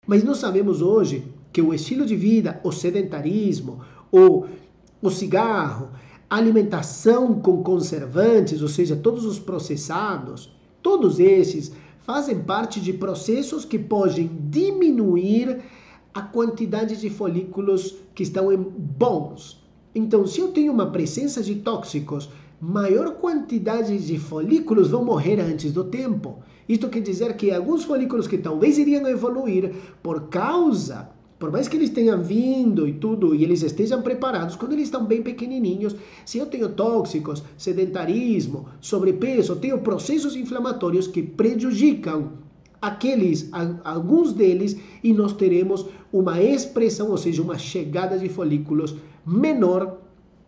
Mas nós sabemos hoje que o estilo de vida, o sedentarismo, o cigarro, a alimentação com conservantes, ou seja, todos os processados, todos esses fazem parte de processos que podem diminuir a quantidade de folículos que estão bons. Então, se eu tenho uma presença de tóxicos, maior quantidade de folículos vão morrer antes do tempo. Isto quer dizer que alguns folículos que talvez iriam evoluir por mais que eles tenham vindo e tudo, e eles estejam preparados, quando eles estão bem pequenininhos, se eu tenho tóxicos, sedentarismo, sobrepeso, tenho processos inflamatórios que prejudicam alguns deles, e nós teremos uma expressão, ou seja, uma chegada de folículos menor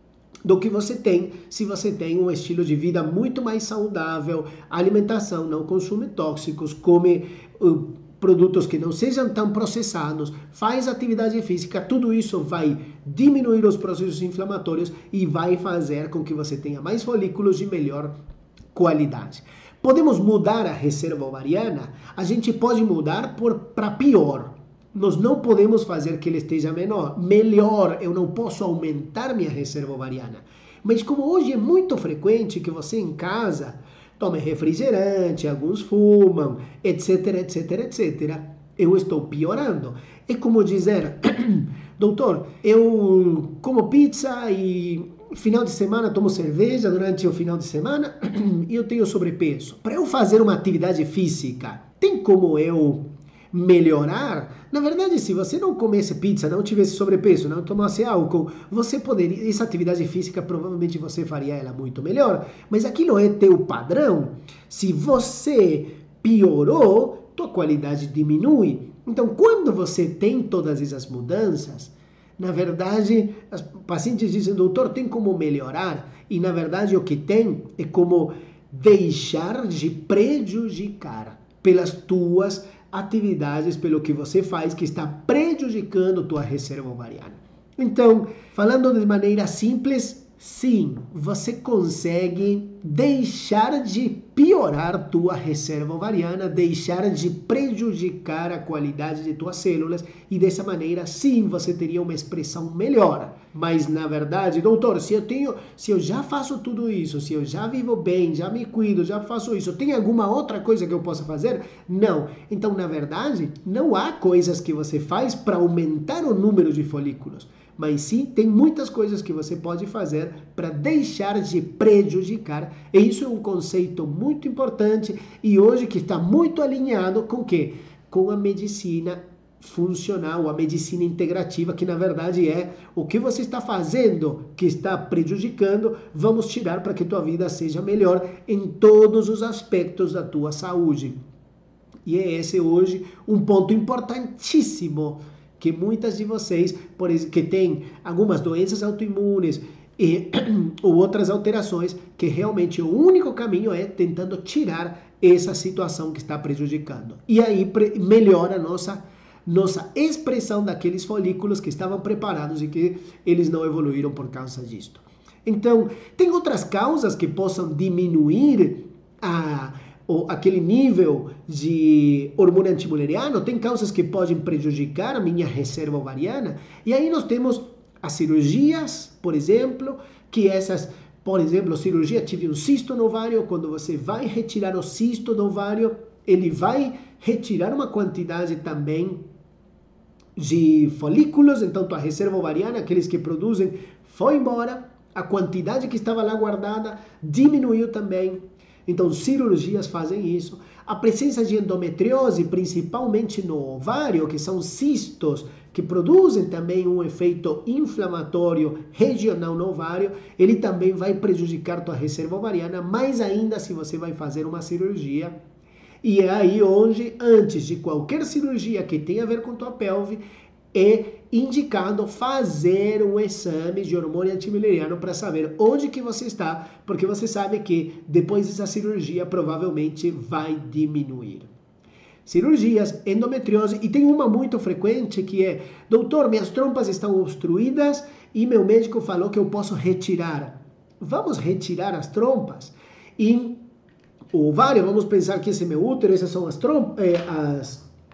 do que você tem se você tem um estilo de vida muito mais saudável, alimentação, não consome tóxicos, come produtos que não sejam tão processados, faz atividade física, tudo isso vai diminuir os processos inflamatórios e vai fazer com que você tenha mais folículos de melhor qualidade. Podemos mudar a reserva ovariana? A gente pode mudar para pior. Nós não podemos fazer que ele esteja melhor, eu não posso aumentar minha reserva ovariana. Mas como hoje é muito frequente que você em casa tome refrigerante, alguns fumam, etc, etc, etc, eu estou piorando. É como dizer, doutor, eu como pizza e final de semana tomo cerveja durante o final de semana e eu tenho sobrepeso. Para eu fazer uma atividade física, tem como eu melhorar? Na verdade, se você não comesse pizza, não tivesse sobrepeso, não tomasse álcool, você poderia, essa atividade física provavelmente você faria ela muito melhor, mas aquilo é teu padrão. Se você piorou, tua qualidade diminui. Então, quando você tem todas essas mudanças, na verdade, os pacientes dizem, doutor, tem como melhorar? E na verdade o que tem é como deixar de prejudicar pelas tuas atividades, pelo que você faz, que está prejudicando tua reserva ovariana. Então, falando de maneira simples, sim, você consegue deixar de piorar tua reserva ovariana, deixar de prejudicar a qualidade de tuas células e dessa maneira, sim, você teria uma expressão melhor. Mas na verdade, doutor, se eu já faço tudo isso, se eu já vivo bem, já me cuido, já faço isso, tem alguma outra coisa que eu possa fazer? Não. Então, na verdade, não há coisas que você faz para aumentar o número de folículos. Mas sim, tem muitas coisas que você pode fazer para deixar de prejudicar. E isso é um conceito muito importante e hoje que está muito alinhado com o quê? Com a medicina funcional, a medicina integrativa, que na verdade é o que você está fazendo que está prejudicando, vamos tirar para que tua vida seja melhor em todos os aspectos da tua saúde. E é esse hoje um ponto importantíssimo que muitas de vocês, por exemplo, que têm algumas doenças autoimunes ou outras alterações, que realmente o único caminho é tentando tirar essa situação que está prejudicando. E aí melhora a nossa expressão daqueles folículos que estavam preparados e que eles não evoluíram por causa disto. Então, tem outras causas que possam diminuir aquele nível de hormônio antimuleriano, tem causas que podem prejudicar a minha reserva ovariana, e aí nós temos as cirurgias, por exemplo, que essas, por exemplo, cirurgia, tive um cisto no ovário, quando você vai retirar o cisto do ovário, ele vai retirar uma quantidade também de folículos, então tua reserva ovariana, aqueles que produzem, foi embora, a quantidade que estava lá guardada diminuiu também. Então, cirurgias fazem isso. A presença de endometriose, principalmente no ovário, que são cistos que produzem também um efeito inflamatório regional no ovário, ele também vai prejudicar tua reserva ovariana, mais ainda se você vai fazer uma cirurgia. E é aí onde, antes de qualquer cirurgia que tenha a ver com tua pelve, é indicado fazer um exame de hormônio antimileriano para saber onde que você está, porque você sabe que depois dessa cirurgia provavelmente vai diminuir. Cirurgias, endometriose, e tem uma muito frequente que é, doutor, minhas trompas estão obstruídas e meu médico falou que eu posso retirar. Vamos retirar as trompas? E o ovário, vamos pensar que esse é meu útero, essas são as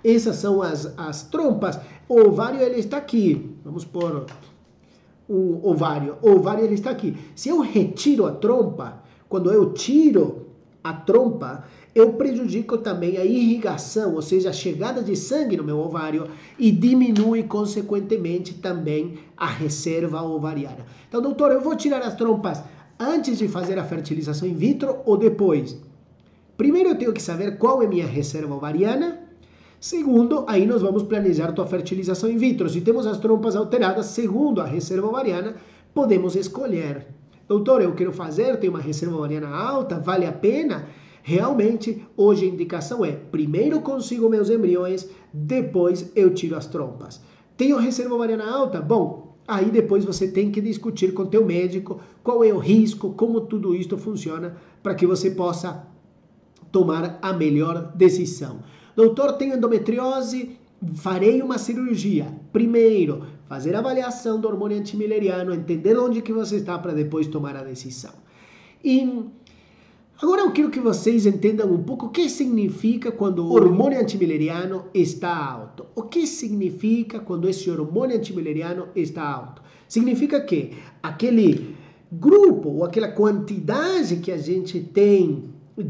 Essas são as trompas. O ovário, ele está aqui. Vamos pôr um ovário. O ovário, ele está aqui. Se eu retiro a trompa, quando eu tiro a trompa, eu prejudico também a irrigação, ou seja, a chegada de sangue no meu ovário e diminui, consequentemente, também a reserva ovariana. Então, doutor, eu vou tirar as trompas antes de fazer a fertilização in vitro ou depois? Primeiro, eu tenho que saber qual é minha reserva ovariana. Segundo, aí nós vamos planejar tua fertilização in vitro. Se temos as trompas alteradas, segundo a reserva ovariana, podemos escolher. Doutor, eu quero fazer, tenho uma reserva ovariana alta, vale a pena? Realmente, hoje a indicação é, primeiro consigo meus embriões, depois eu tiro as trompas. Tenho reserva ovariana alta? Bom, aí depois você tem que discutir com teu médico qual é o risco, como tudo isso funciona, para que você possa tomar a melhor decisão. Doutor, tenho endometriose, farei uma cirurgia. Primeiro, fazer a avaliação do hormônio antimileriano, entender onde que você está para depois tomar a decisão. E agora eu quero que vocês entendam um pouco o que significa quando o hormônio antimileriano está alto. O que significa quando esse hormônio antimileriano está alto? Significa que aquele grupo ou aquela quantidade que a gente tem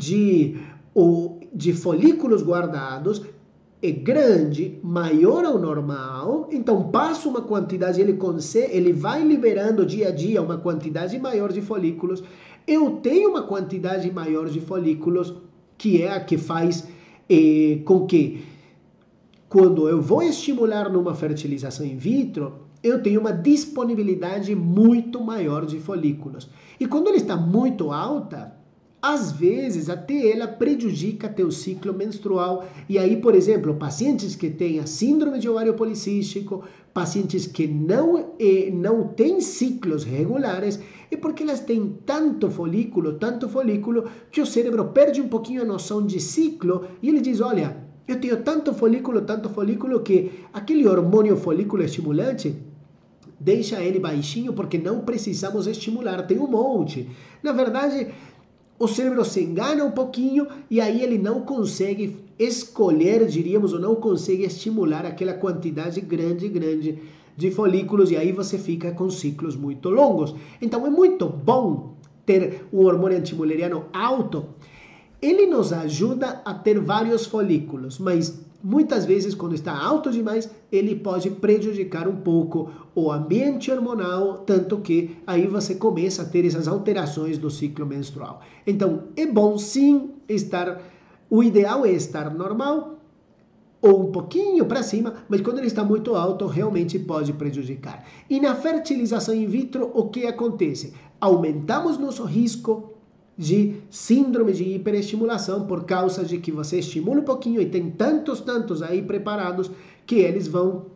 de folículos guardados é grande, maior ao normal, então passa uma quantidade, ele vai liberando dia a dia uma quantidade maior de folículos. Eu tenho uma quantidade maior de folículos, que é a que faz com que, quando eu vou estimular numa fertilização in vitro, eu tenho uma disponibilidade muito maior de folículos. E quando ela está muito alta, às vezes até ela prejudica teu ciclo menstrual. E aí, por exemplo, pacientes que têm a síndrome de ovário policístico, pacientes que não têm ciclos regulares, é porque elas têm tanto folículo, que o cérebro perde um pouquinho a noção de ciclo e ele diz, olha, eu tenho tanto folículo que aquele hormônio folículo estimulante deixa ele baixinho porque não precisamos estimular, tem um monte. Na verdade, o cérebro se engana um pouquinho e aí ele não consegue escolher, diríamos, ou não consegue estimular aquela quantidade grande de folículos e aí você fica com ciclos muito longos. Então é muito bom ter um hormônio antimileriano alto. Ele nos ajuda a ter vários folículos, mas muitas vezes quando está alto demais, ele pode prejudicar um pouco o ambiente hormonal, tanto que aí você começa a ter essas alterações do ciclo menstrual. Então, é bom sim o ideal é estar normal ou um pouquinho para cima, mas quando ele está muito alto, realmente pode prejudicar. E na fertilização in vitro, o que acontece? Aumentamos nosso risco de síndrome de hiperestimulação por causa de que você estimula um pouquinho e tem tantos aí preparados que eles vão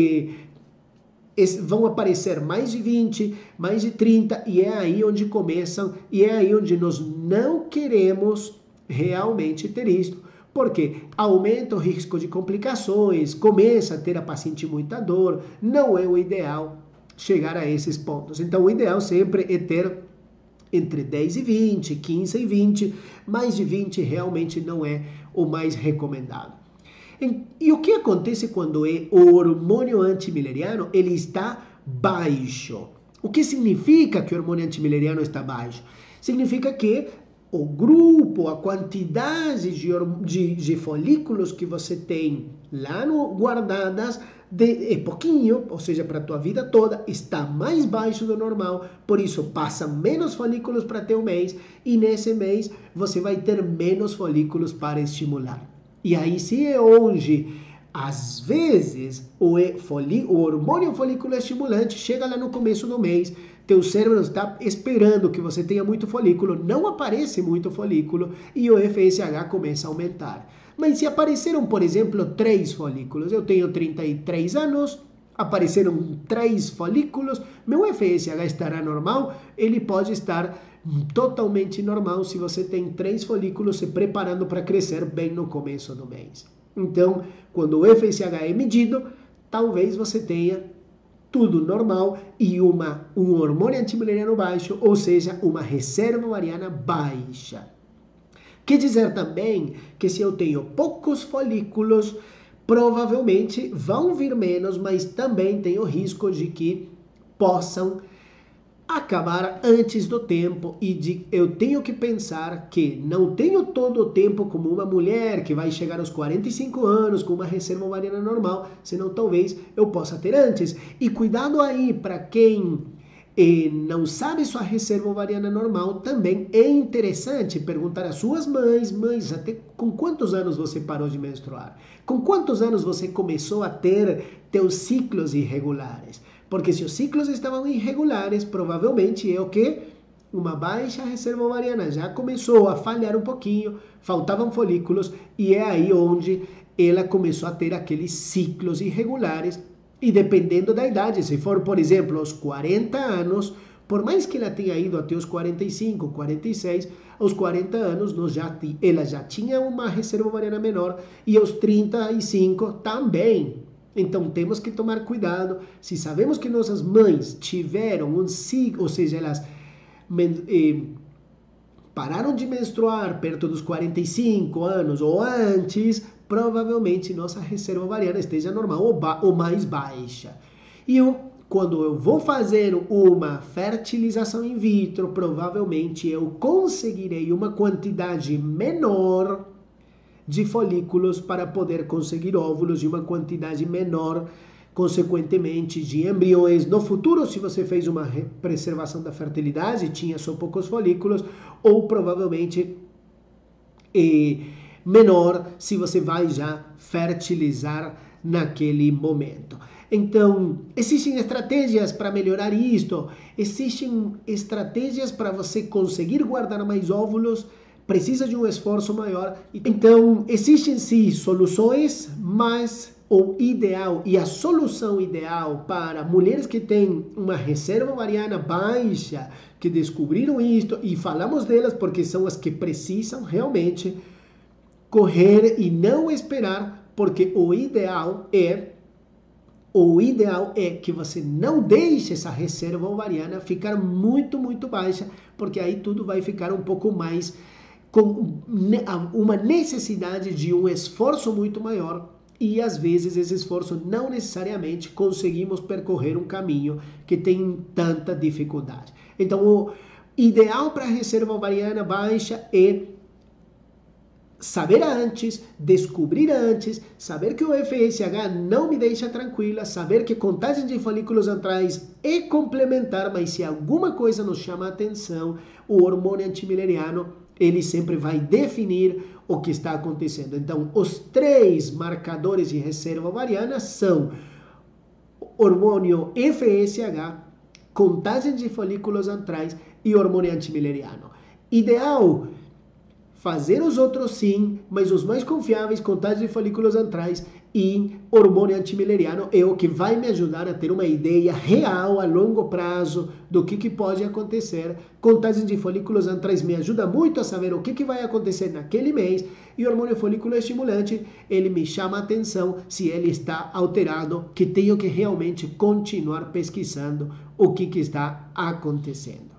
aparecer mais de 20, mais de 30 e é aí onde começam e é aí onde nós não queremos realmente ter isso, porque aumenta o risco de complicações, começa a ter a paciente muita dor, não é o ideal chegar a esses pontos. Então o ideal sempre é ter entre 10 e 20, 15 e 20, mais de 20 realmente não é o mais recomendado. E o que acontece quando o hormônio antimileriano ele está baixo? O que significa que o hormônio antimileriano está baixo? Significa que o grupo, a quantidade de folículos que você tem lá guardadas é pouquinho, ou seja, para a tua vida toda, está mais baixo do normal, por isso passa menos folículos para teu mês e nesse mês você vai ter menos folículos para estimular. E aí se é onde, às vezes, o hormônio folículo estimulante chega lá no começo do mês, teu cérebro está esperando que você tenha muito folículo, não aparece muito folículo e o FSH começa a aumentar. Mas se apareceram, por exemplo, 3 folículos, eu tenho 33 anos, apareceram 3 folículos, meu FSH estará normal? Ele pode estar totalmente normal se você tem 3 folículos se preparando para crescer bem no começo do mês. Então, quando o FSH é medido, talvez você tenha tudo normal e um hormônio antimileriano baixo, ou seja, uma reserva ovariana baixa. Quer dizer também que se eu tenho poucos folículos, provavelmente vão vir menos, mas também tem o risco de que possam acabar antes do tempo e eu tenho que pensar que não tenho todo o tempo como uma mulher que vai chegar aos 45 anos com uma reserva ovariana normal, senão talvez eu possa ter antes. E cuidado aí para quem não sabe sua reserva ovariana normal, também é interessante perguntar às suas mães, até com quantos anos você parou de menstruar? Com quantos anos você começou a ter teus ciclos irregulares? Porque se os ciclos estavam irregulares, provavelmente é o quê? Uma baixa reserva ovariana. Já começou a falhar um pouquinho, faltavam folículos, e é aí onde ela começou a ter aqueles ciclos irregulares. E dependendo da idade, se for, por exemplo, aos 40 anos, por mais que ela tenha ido até os 45, 46, aos 40 anos ela já tinha uma reserva ovariana menor, e aos 35 também. Então temos que tomar cuidado. Se sabemos que nossas mães tiveram um ciclo, ou seja, elas pararam de menstruar perto dos 45 anos ou antes, provavelmente nossa reserva ovariana esteja normal ou mais baixa. E quando eu vou fazer uma fertilização in vitro, provavelmente eu conseguirei uma quantidade menor de folículos para poder conseguir óvulos e uma quantidade menor, consequentemente, de embriões. No futuro, se você fez uma preservação da fertilidade, tinha só poucos folículos, ou provavelmente menor se você vai já fertilizar naquele momento. Então, existem estratégias para melhorar isto, existem estratégias para você conseguir guardar mais óvulos, precisa de um esforço maior. Então, existem sim soluções, mas o ideal e a solução ideal para mulheres que têm uma reserva ovariana baixa, que descobriram isto, e falamos delas porque são as que precisam realmente correr e não esperar, porque o ideal é que você não deixe essa reserva ovariana ficar muito, muito baixa, porque aí tudo vai ficar um pouco mais com uma necessidade de um esforço muito maior, e às vezes esse esforço não necessariamente conseguimos percorrer um caminho que tem tanta dificuldade. Então, o ideal para a reserva ovariana baixa é saber antes, descobrir antes, saber que o FSH não me deixa tranquila, saber que contagem de folículos antrais é complementar, mas se alguma coisa nos chama a atenção, o hormônio antimileriano ele sempre vai definir o que está acontecendo. Então, os 3 marcadores de reserva ovariana são hormônio FSH, contagem de folículos antrais e hormônio antimileriano. Ideal, fazer os outros sim, mas os mais confiáveis, contagem de folículos antrais e hormônio antimileriano, é o que vai me ajudar a ter uma ideia real a longo prazo do que pode acontecer. Contagem de folículos antrais me ajuda muito a saber o que vai acontecer naquele mês, e o hormônio folículo estimulante, ele me chama a atenção se ele está alterado, que tenho que realmente continuar pesquisando o que está acontecendo.